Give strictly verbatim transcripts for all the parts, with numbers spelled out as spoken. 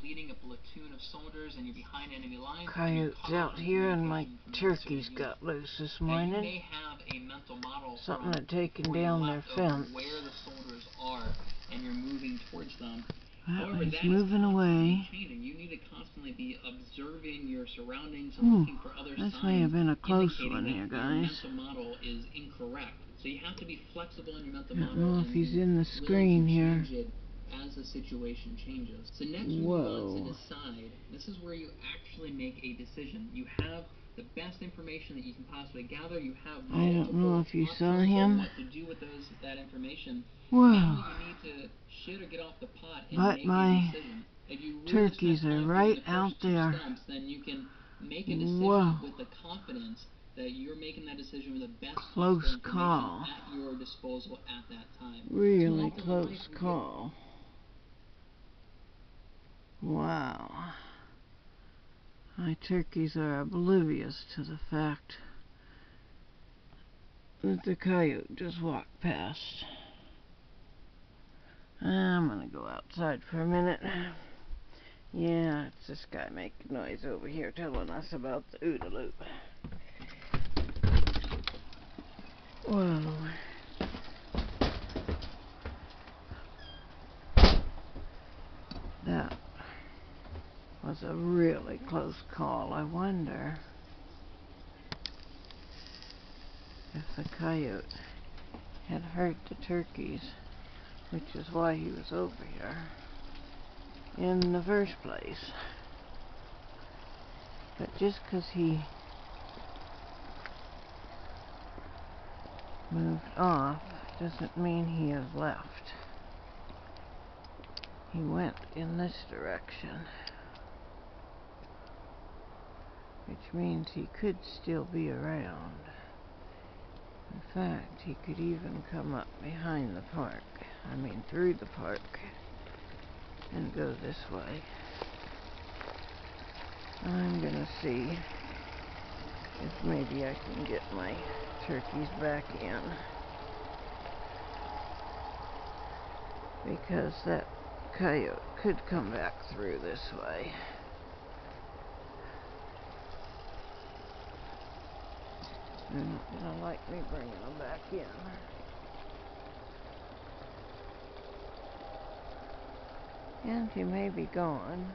leading a platoon of soldiers and you're behind enemy lines. Coyote's out here and my turkeys got loose this morning. Now, you may have a mental model Something from had taken before you down their left of fence. where the soldiers are and you're moving towards them. Well, However, he's that moving is away. changing. You need to constantly be observing your surroundings and Ooh, looking for other this signs may have been a close indicating one that here, your guys. mental model is incorrect. So you have to be flexible in your mental I don't model know if and he's be in the screen willing to here. change it as the situation changes. So next we Whoa. move on to decide. This is where you actually make a decision. You have the best information that you can possibly gather. You have I don't know if you saw him. what to do with those that information. Whoa. Now you need to shit or get off the pot and But make my a decision. If you really turkeys spend are time right doing the out first two there. steps, then you can make a decision Whoa. with the confidence that you're making that decision with the best Close possible call. information at your disposal at that time. Really close call. Wow. My turkeys are oblivious to the fact that the coyote just walked past. I'm gonna go outside for a minute. Yeah, it's this guy making noise over here telling us about the OODA loop. Whoa. That was a really close call. I wonder if the coyote had hurt the turkeys, which is why he was over here in the first place. But just because he moved off doesn't mean he has left. He went in this direction, which means he could still be around. In fact, he could even come up behind the park, I mean through the park, and go this way. I'm gonna see if maybe I can get my turkeys back in, because that coyote could come back through this way. They're not gonna like me bringing them back in. And he may be gone.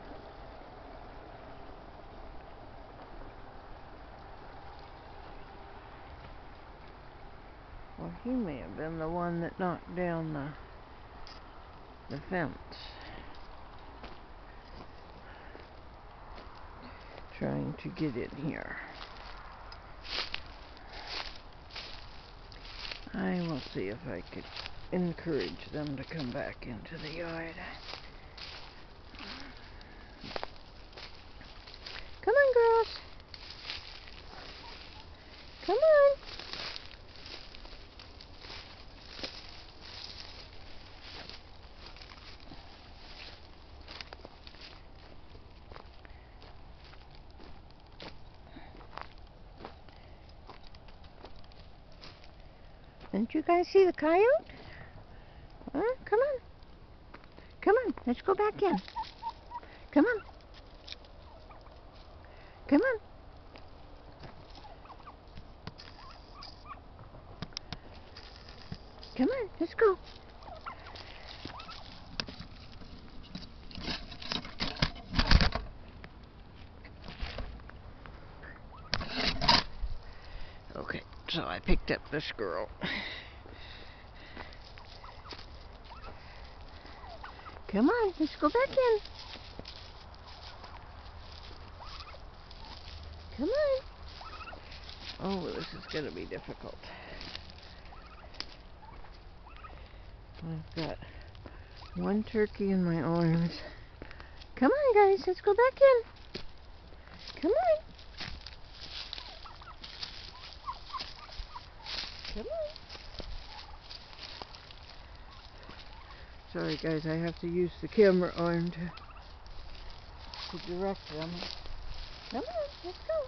Well, he may have been the one that knocked down the, the fence, trying to get in here. I will see if I could encourage them to come back into the yard. Come on, girls. Come on. Didn't you guys see the coyote? Huh? Come on. Come on. Let's go back in. Come on. Come on. Come on. Let's go. Okay, so I picked up this girl. Come on, let's go back in. Come on. Oh, this is going to be difficult. I've got one turkey in my arms. Come on, guys, let's go back in. Come on. Come on. Sorry, guys, I have to use the camera arm to, to direct them. Come on, let's go.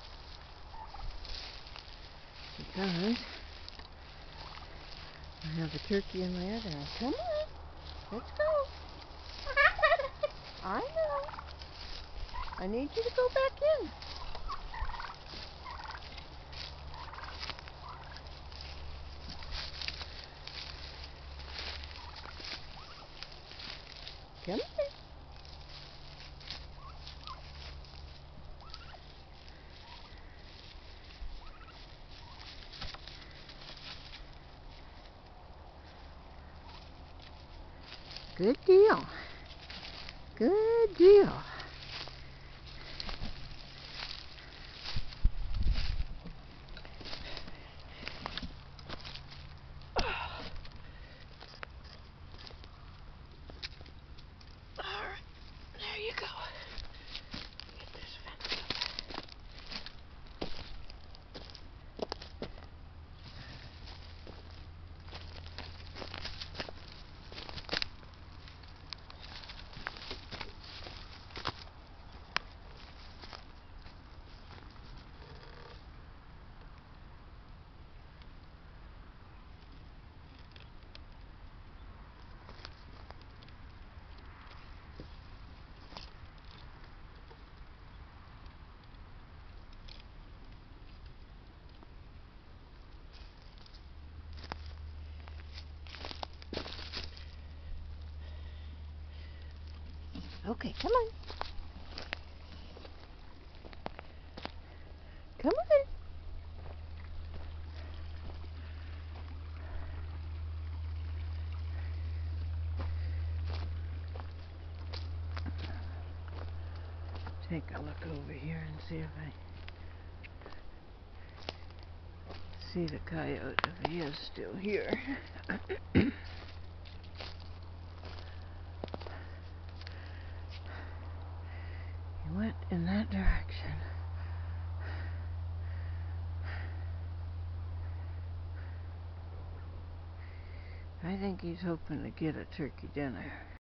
Because I have a turkey in my other arm. Come on, let's go. I know. I need you to go back in. Come on. Good deal. Good deal. Alright, there you go. Get this fence up. Okay, come on. Come on. Take a look over here and see if I see the coyote, if he is still here. He went in that direction. I think he's hoping to get a turkey dinner.